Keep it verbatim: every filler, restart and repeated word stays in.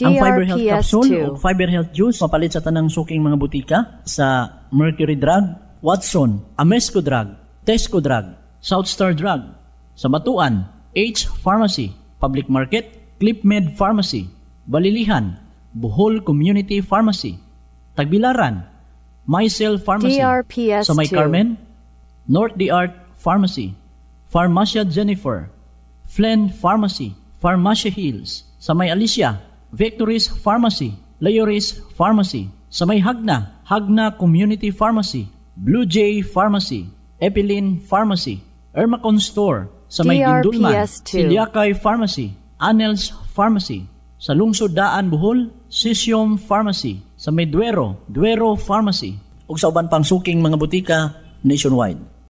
Ang Fiber Health D R P S Capsule two. o Fiber Health Juice mapalit sa tanang suking mga butika sa Mercury Drug, Watson, Amesco Drug, Tesco Drug, Southstar Drug, sa Batuan, H Pharmacy, Public Market, Clipmed Pharmacy, Balilihan, Bohol Community Pharmacy, Tagbilaran, Mycel Pharmacy, D R P S sa May two. Carmen, North D Art Pharmacy, Pharmacia Jennifer, Flen Pharmacy, Pharmacia Hills, sa May Alicia, Victories Pharmacy, Layoris Pharmacy, sa May Hagna, Hagna Community Pharmacy, Blue Jay Pharmacy, Epilin Pharmacy, Ermacon Store, sa May D R P Gindulman, S two. Siliakay Pharmacy, Anels Pharmacy, sa Lungsod Daan Bohol, Sisium Pharmacy, sa May Duero, Duero Pharmacy, ug sa uban pang suking mga butika nationwide.